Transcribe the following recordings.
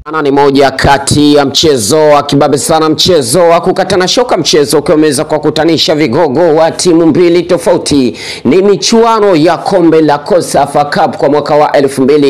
Ni moja kati ya mchezo wa kibabe sana, mchezo wa kukatana shoka, mchezo ukiweza kwa kutanisha vigogo wa timu mbili tofauti. Ni michuano ya kombe la COSAFA Cup kwa mwaka wa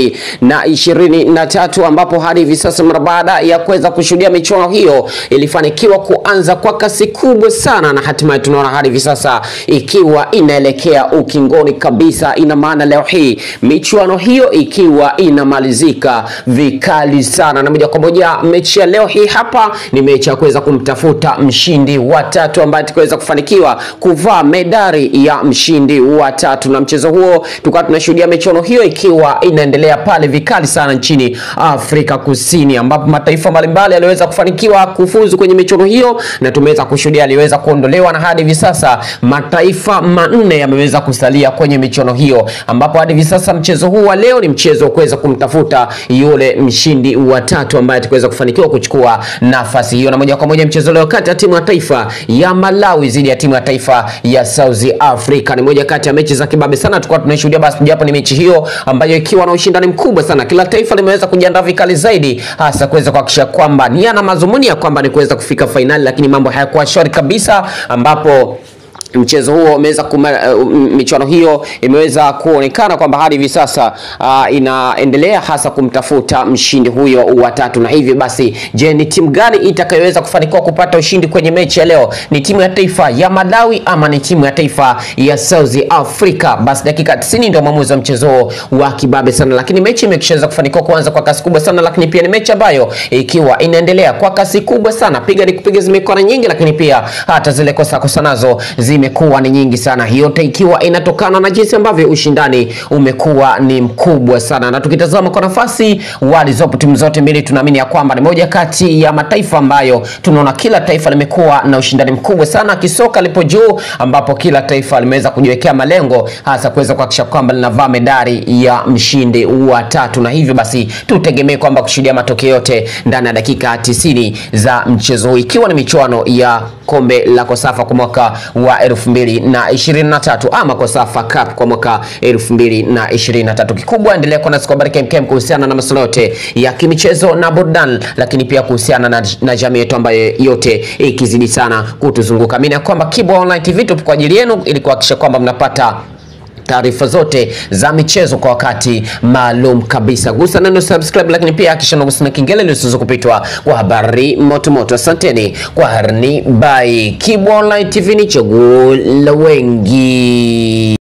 2023 ambapo hadi hivi sasa mara baada ya kuweza kushuhudia michuano hiyo ilifanikiwa kuanza kwa kasi kubwa sana, na hatimaye tunaona hadi hivi sasa ikiwa inaelekea ukingoni kabisa. Ina maana leo hii michuano hiyo ikiwa inamalizika vikali sana, na moja kwa moja mechi ya leo hii hapa ni mechi ya kuweza kumtafuta mshindi wa tatu ambaye atakayeweza kufanikiwa kuvaa medali ya mshindi wa tatu. Na mchezo huo tukawa tunashuhudia michuano hiyo ikiwa inaendelea pale vikali sana nchini Afrika Kusini, ambapo mataifa mbalimbali yaliweza kufanikiwa kufuzu kwenye michuano hiyo, na tumeweza kushuhudia aliweza kuondolewa, na hadi hivi sasa mataifa manne yameweza kusalia kwenye michuano hiyo, ambapo hadi hivi sasa mchezo huu wa leo ni mchezo wa kuweza kumtafuta yule mshindi wa tatu ambaye atakayeweza kufanikiwa kuchukua nafasi hiyo. Na moja kwa moja mchezo leo kati ya timu ya taifa ya Malawi dhidi ya timu ya taifa ya South Africa ni moja kati ya mechi za kibabe sana tulikuwa tunashuhudia. Basi japo ni mechi hiyo ambayo ikiwa na ushindani mkubwa sana, kila taifa limeweza kujiandaa vikali zaidi, hasa kuweza kuhakikisha kwamba nia na mazumuni ya kwamba ni kuweza kufika finali, lakini mambo hayakuwa shwari kabisa, ambapo mchezo huo umeweza michuano hiyo imeweza kuonekana kwamba hadi hivi sasa inaendelea hasa kumtafuta mshindi huyo wa tatu. Na hivyo basi, je, ni timu gani itakayoweza kufanikiwa kupata ushindi kwenye mechi ya leo? Ni timu ya taifa ya Malawi ama ni timu ya taifa ya South Africa? Basi dakika 90 ndio maamuzi wa mchezo wa kibabe sana, lakini mechi imekishaweza kufanikiwa kuanza kwa kasi kubwa sana, lakini pia ni mechi ambayo ikiwa inaendelea kwa kasi kubwa sana. Piga ni kupiga zimekuwa nyingi, lakini pia hata zile kosa nazo zimekuwa ni nyingi sana. Yote ikiwa inatokana na jinsi ambavyo ushindani umekuwa ni mkubwa sana. Na tukitazama kwa nafasi walizopo timu zote mbili, tunaamini ya kwamba ni moja kati ya mataifa ambayo tunaona kila taifa limekuwa na ushindani mkubwa sana, kisoka lipo juu, ambapo kila taifa limeweza kujiwekea malengo hasa kuweza kuhakikisha kwamba linavaa medali ya mshindi wa tatu. Na hivyo basi tutegemee kwamba kushuhudia matokeo yote ndani ya dakika 90 za mchezo, ikiwa ni michuano ya kombe la COSAFA kwa mwaka wa 2023 ama COSAFA Cup kwa mwaka 2023. Kikubwa endelea kuwa nasi kwa habari KMKM kuhusiana na masuala yote ya kimichezo na burudani, lakini pia kuhusiana na jamii yetu ambayo yote ikizidi sana kutuzunguka. Mimi na kwamba Kibwa Online TV tupo kwa ajili yenu ili kuhakikisha kwamba mnapata taarifa zote za michezo kwa wakati maalum kabisa. Gusa neno subscribe, lakini pia hakikisha unagusa na kengele ili usiweze kupitwa kwa habari moto. Asanteni kwa harni. Bye. Kibwa Online TV ni chaguo la wengi.